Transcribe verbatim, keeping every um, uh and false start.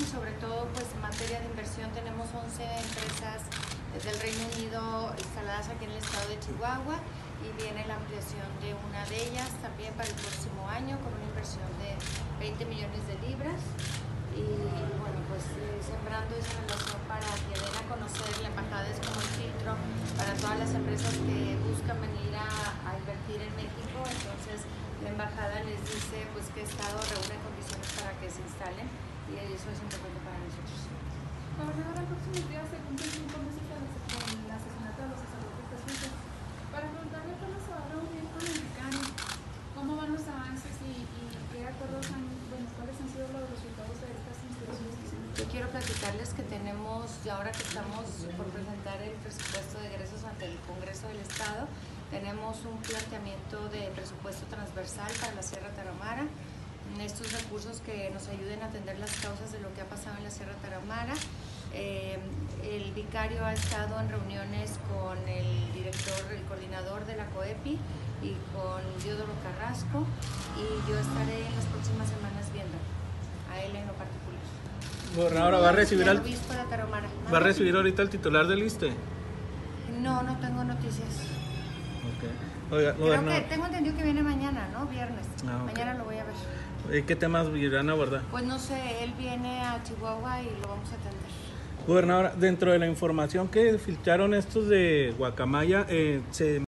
sobre todo pues en materia de inversión tenemos once empresas del Reino Unido instaladas aquí en el estado de Chihuahua y viene la ampliación de una de ellas también para el próximo año con una inversión de veinte millones de libras y bueno pues eh, sembrando esa relación para que den a conocer la embajada es como el filtro para todas las empresas que buscan venir a, a invertir en México. Entonces la embajada les dice pues que estado reúne condiciones para que se instalen y eso es importante para nosotros. Gobernadora, en próximos días se cumplen cinco meses con el asesinato de los sacerdotes jesuitas. Para preguntarle cuándo se va a reunir con el vicario, cómo van los avances y, y qué acuerdos han, bueno, cuáles han sido los resultados de estas instituciones. Yo quiero platicarles que tenemos, y ahora que estamos por presentar el presupuesto de egresos ante el Congreso del Estado, tenemos un planteamiento de presupuesto transversal para la Sierra Tarahumara. Estos recursos que nos ayuden a atender las causas de lo que ha pasado en la Sierra Tarahumara. Eh, el vicario ha estado en reuniones con el director, el coordinador de la COEPI y con Diodoro Carrasco y yo estaré en las próximas semanas viendo a él en lo particular. Gobernadora, ¿va a recibir al... obispo de Tarahumara. ¿Va a recibir ahorita el titular del I S S S T E? No, no tengo noticias. Okay. Oiga, Creo gobernador... que tengo entendido que viene mañana, ¿no? Viernes. Ah, okay. Mañana lo voy a ver. ¿Y qué temas irán a abordar? Pues no sé, él viene a Chihuahua y lo vamos a atender. Gobernadora, dentro de la información que filtraron estos de Guacamaya, eh, se